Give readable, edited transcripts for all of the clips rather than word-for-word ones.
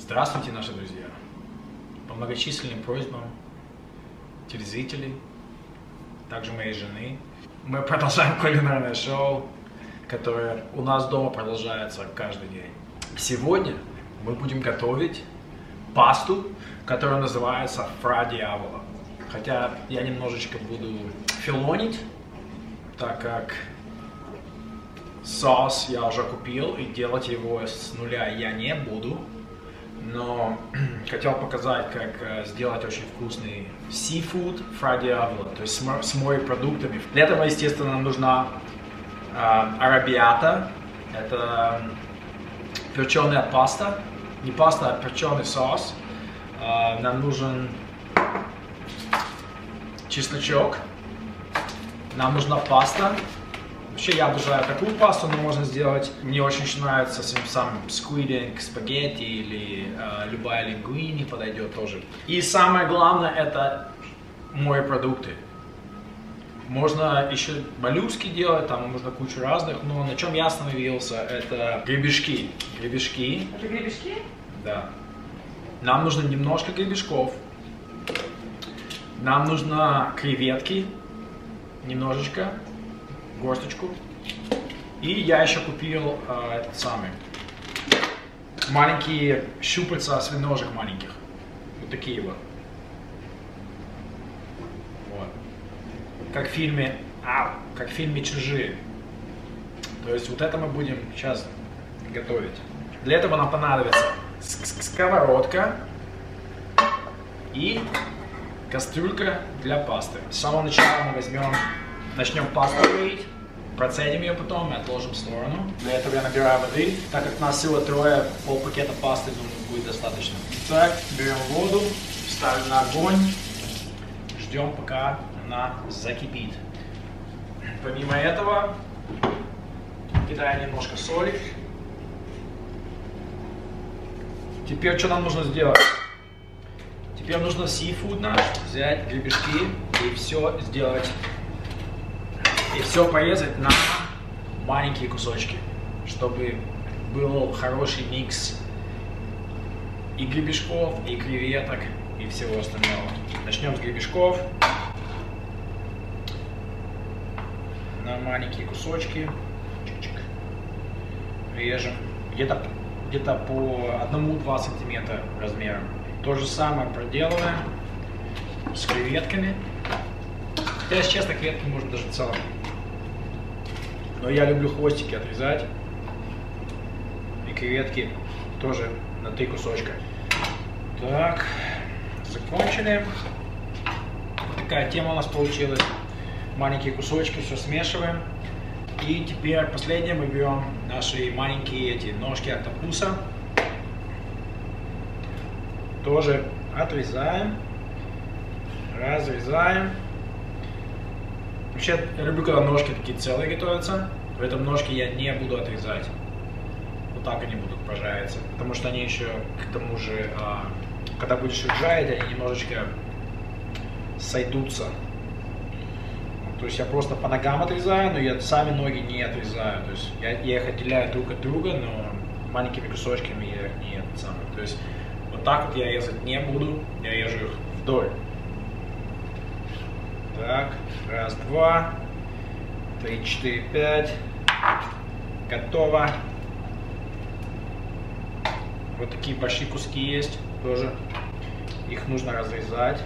Здравствуйте, наши друзья! По многочисленным просьбам телезрителей, также моей жены, мы продолжаем кулинарное шоу, которое у нас дома продолжается каждый день. Сегодня мы будем готовить пасту, которая называется Fra Diavolo. Хотя я немножечко буду филонить, так как соус я уже купил и делать его с нуля я не буду. Но хотел показать, как сделать очень вкусный seafood Fra Diavolo, то есть с морепродуктами. Для этого, естественно, нам нужна аррабиата. Это перченая паста. Не паста, а перченый соус. Нам нужен чесночок. Нам нужна паста. Вообще я обожаю такую пасту, но можно сделать. Мне очень нравится сам сквидинг, спагетти или любая лингуини подойдет тоже. И самое главное это морепродукты. Можно еще моллюски делать, там можно кучу разных, но на чем я остановился, это гребешки. Гребешки. Это гребешки? Да. Нам нужно немножко гребешков. Нам нужно креветки. Немножечко. Горсточку. И я еще купил этот самый маленькие щупальца свиножек маленьких. Вот такие вот. Вот. Как в фильме «Чужие». То есть вот это мы будем сейчас готовить. Для этого нам понадобится сковородка и кастрюлька для пасты. С самого начала мы начнем пасту варить, процедим ее потом и отложим в сторону. Для этого я набираю воды, так как нас всего трое, полпакета пасты, думаю, будет достаточно. Так, берем воду, ставим на огонь, ждем, пока она закипит. Помимо этого, кидаем немножко соли. Теперь что нам нужно сделать? Теперь нужно seafood наш взять, гребешки и все сделать. И все порезать на маленькие кусочки, чтобы был хороший микс и гребешков, и креветок, и всего остального. Начнем с гребешков. На маленькие кусочки. Чик-чик. Режем. Где-то по 1-2 сантиметра размером. То же самое проделываем с креветками. Хотя, если честно, креветки можно даже целым. Но я люблю хвостики отрезать. И креветки тоже на 3 кусочка. Так, закончили. Вот такая тема у нас получилась. Маленькие кусочки, все смешиваем. И теперь последнее мы берем наши маленькие эти ножки октопуса. Тоже отрезаем. Разрезаем. Вообще, я люблю, когда ножки такие целые готовятся. В этом ножке я не буду отрезать. Вот так они будут прожариться. Потому что они еще, к тому же, когда будешь их жарить, они немножечко сойдутся. То есть я просто по ногам отрезаю, но я сами ноги не отрезаю. То есть я их отделяю друг от друга, но маленькими кусочками я их не самый. То есть вот так вот я резать не буду, я режу их вдоль. Так, 1, 2, 3, 4, 5. Готово. Вот такие большие куски есть тоже. Их нужно разрезать.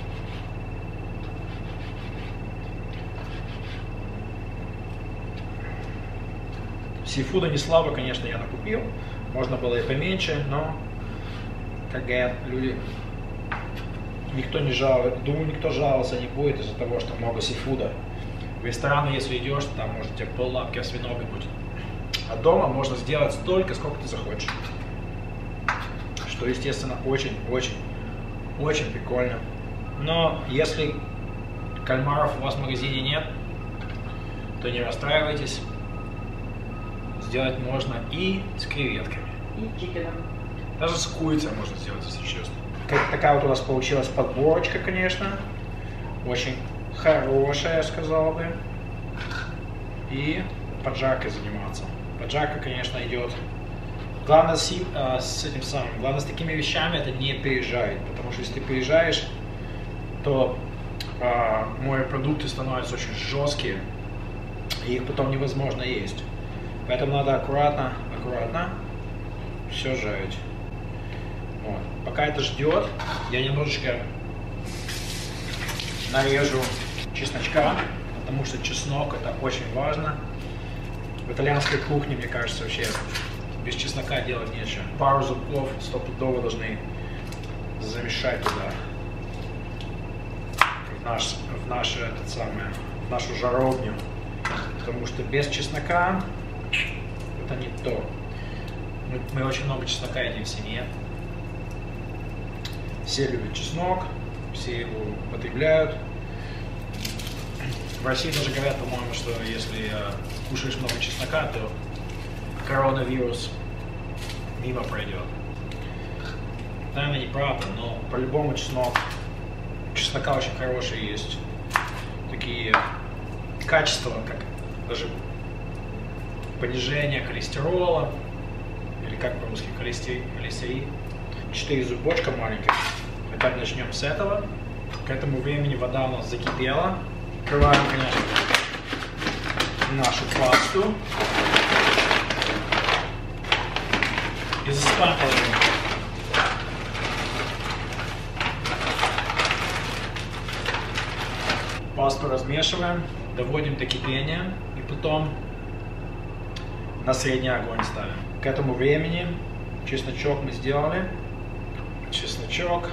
Сифуда не слабо, конечно, я накупил. Можно было и поменьше, но, как говорят люди, никто не жалуется, думаю, никто жаловаться не будет из-за того, что много сифуда. В рестораны, если идешь, там может тебе пол-лапки осьминога будет. А дома можно сделать столько, сколько ты захочешь. Что, естественно, очень прикольно. Но если кальмаров у вас в магазине нет, то не расстраивайтесь. Сделать можно и с креветками. И чикеном. Даже с курицей можно сделать, если честно. Такая вот у нас получилась подборочка, конечно. Очень хорошая, я сказал бы. И поджаркой заниматься. Поджарка, конечно, идет Главное с этим самым, главное с такими вещами это не переезжать, потому что если ты переезжаешь, то морепродукты становятся очень жесткие, и их потом невозможно есть. Поэтому надо аккуратно все жарить. Вот. Пока это ждет, я немножечко нарежу чесночка, потому что чеснок это очень важно. В итальянской кухне, мне кажется, вообще без чеснока делать нечего. Пару зубков стопудово должны замешать туда. В нашу жаровню. Потому что без чеснока это не то. Мы очень много чеснока едим в семье. Все любят чеснок, все его употребляют. В России даже говорят, по-моему, что если кушаешь много чеснока, то коронавирус мимо пройдет. Наверное, неправда, но по-любому чеснока очень хорошие есть. Такие качества, как даже понижение холестерола, или как по-русски холестерин. 4 зубочка маленьких. Опять начнем с этого. К этому времени вода у нас закипела. Открываем, конечно, нашу пасту. И засыпаем половину. Пасту размешиваем, доводим до кипения и потом на средний огонь ставим. К этому времени чесночок мы сделали. Чесночок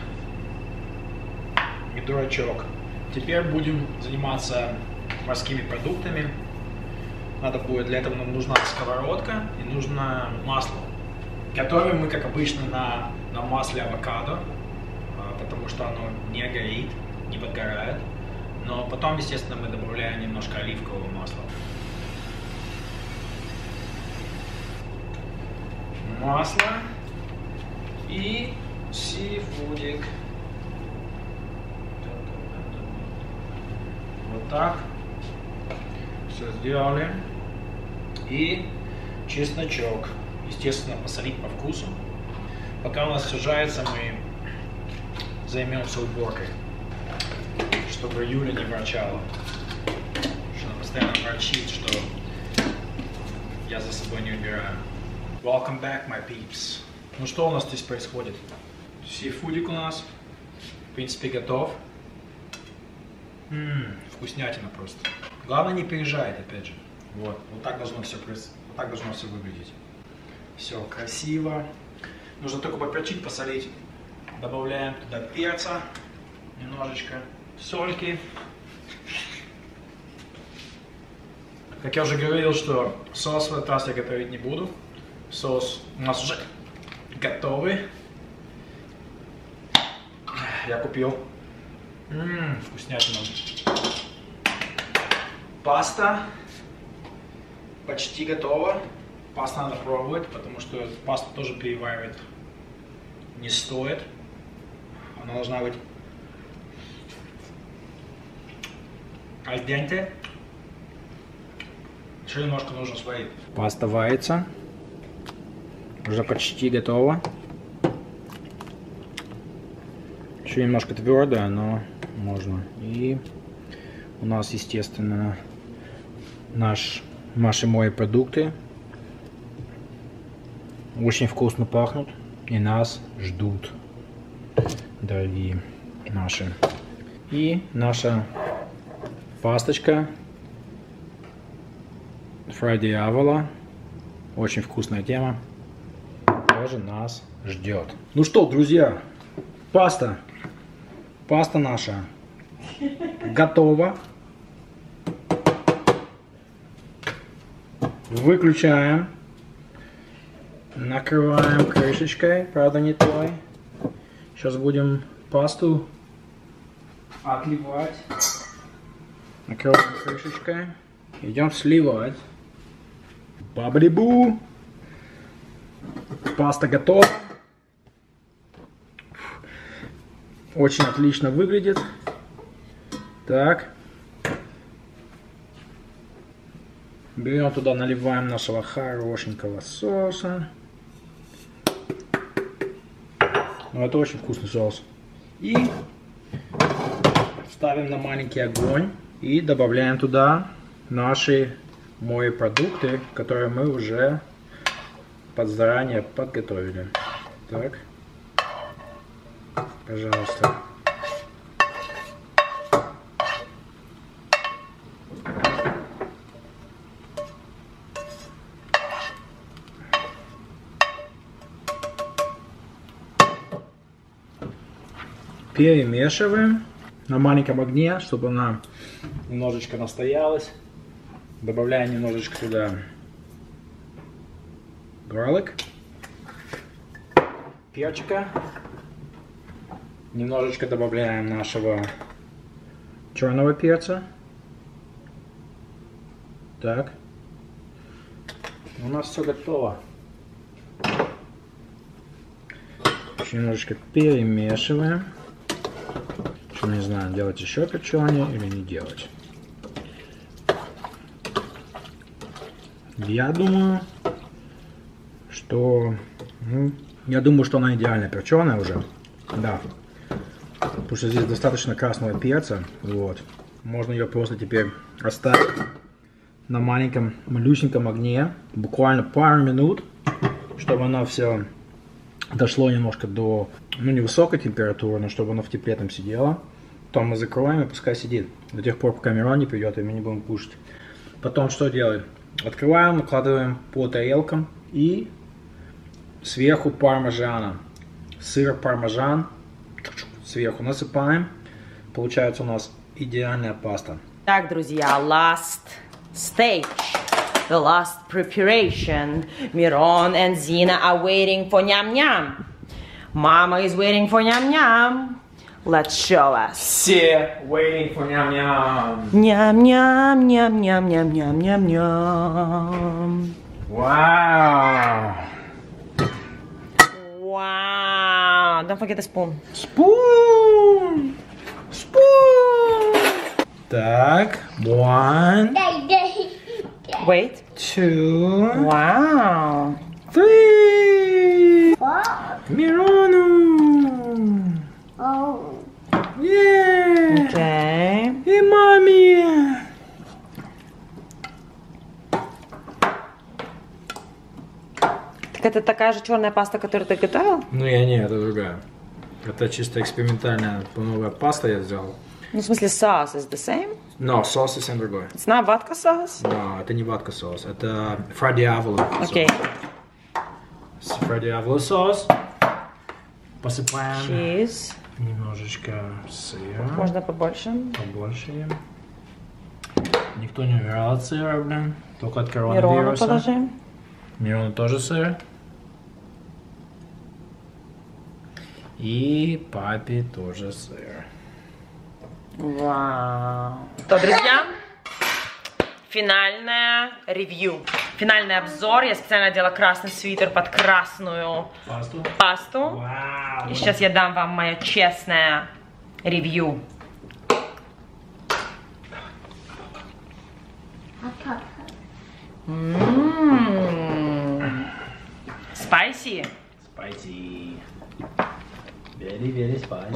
и дурачок. Теперь будем заниматься морскими продуктами. Для этого нам нужна сковородка и нужно масло. Готовим мы, как обычно, на масле авокадо, потому что оно не горит, не подгорает. Но потом, естественно, мы добавляем немножко оливкового масла. Масло и сифудик. Вот так. Все сделали. И чесночок. Естественно, посолить по вкусу. Пока у нас все жарится, мы займемся уборкой. Чтобы Юля не ворчала. Что она постоянно ворчит, что я за собой не убираю. Welcome back, my peeps. Ну что у нас здесь происходит? Сифудик у нас, в принципе, готов. Вкуснятина просто. Главное не пережарить, опять же. Вот так должно все выглядеть. Все красиво. Нужно только поперчить, посолить. Добавляем туда перца немножечко, сольки. Как я уже говорил, что соус в этот раз я готовить не буду. Соус у нас уже готовый. Я купил. Вкуснятина. Паста почти готова. Пасту надо пробовать, потому что пасту тоже переваривать не стоит. Она должна быть аль денте. Еще немножко нужно сварить. Паста варится. Уже почти готова. Еще немножко твердая, но можно. И у нас, естественно, наши морепродукты. Очень вкусно пахнут и нас ждут, дорогие наши. И наша пасточка Fra Diavolo. Очень вкусная тема. Тоже нас ждет. Ну что, друзья, паста наша готова. Выключаем. Накрываем крышечкой, правда не той. Сейчас будем пасту отливать. Накрываем крышечкой. Идем сливать. Бабли-бу. Паста готова. Очень отлично выглядит. Так. Берем туда, наливаем нашего хорошенького соуса. Но это очень вкусный соус. И ставим на маленький огонь и добавляем туда наши морепродукты, которые мы уже заранее подготовили. Так, пожалуйста. Перемешиваем на маленьком огне, чтобы она немножечко настоялась. Добавляем немножечко туда гарлик, перчика. Немножечко добавляем нашего черного перца. Так. У нас все готово. Еще немножечко перемешиваем. Не знаю, делать еще печенье или не делать. Я думаю, что она идеально печеная уже. Да. Потому что здесь достаточно красного перца. Вот. Можно ее просто теперь оставить на маленьком, малюсеньком огне. Буквально пару минут, чтобы она все дошло немножко до, невысокой температуры, но чтобы она в тепле там сидела. Потом мы закроем и пускай сидит до тех пор, пока Мирон не придет, и мы не будем кушать. Потом что делаем? Открываем, накладываем по тарелкам и сверху пармезана. Сыр пармезан сверху насыпаем. Получается у нас идеальная паста. Так, друзья, last stage. The last preparation. Miron and Zina are waiting for nyam-nyam. Mama is waiting for nyam-nyam. Let's show us. Все waiting for nyam-nyam. Nyam-nyam, nyam-nyam, nyam-nyam, nyam-nyam. Wow. Wow. Don't forget the spoon. Spoon. Spoon. Так, one. Wait. Two. Wow. Three. Miroну. Yeah. Okay. И маме. Так это такая же черная паста, которую ты готовил? Ну я не, это другая. Это чисто экспериментальная новая паста я сделал. Ну, в смысле, sauce is the same? Но соус совсем другой. It's not vodka sauce? Но это не ватка соус, это Fra Diavolo. Окей. Fra Diavolo соус. Посыпаем Cheese. немножечко сыра. Можно побольше? Побольше. Никто не умирал от сыра, блин. Только от Мирону коронавируса. положи. Мирону тоже сыр. И папе тоже сыр. Вау. То, друзья, финальное ревью. Финальный обзор. Я специально одела красный свитер под красную пасту. Вау. И сейчас я дам вам мое честное ревью. Spicy. Spicy. Very, very spicy.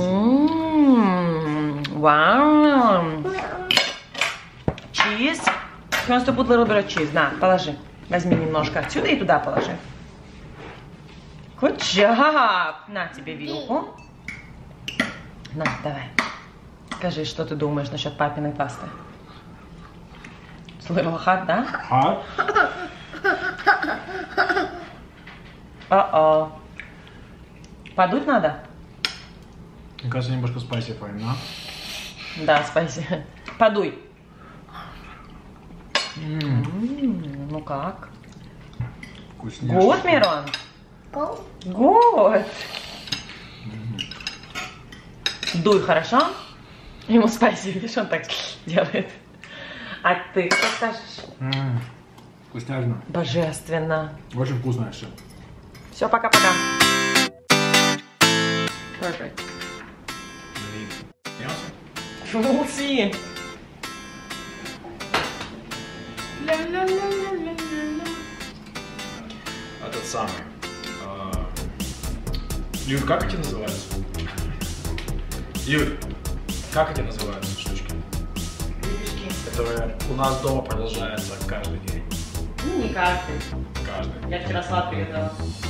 Wow. Cheese. You want to put a little bit of cheese? На, положи. Возьми немножко отсюда и туда положи. Good job. На тебе вилку. На, давай. Скажи, что ты думаешь насчет папиной пасты? It's a little hot, да? Hot? О-о. Подуть надо? Мне кажется, немножко spicy for him, да? Да, спасибо. Подуй. Ну как? Вкуснее. Good, Мирон? Good. Дуй, хорошо? Ему спасибо, видишь, он так делает. А ты что скажешь? Вкуснятина. Божественно. Очень вкусное все. Все, пока-пока. Perfect. We'll see. Этот самый. Юль, как эти называются? Юль, как эти называются штучки? Гребешки. Которые у нас дома продолжаются каждый день. Ну, не каждый. Каждый. Я вчера салат приготовила.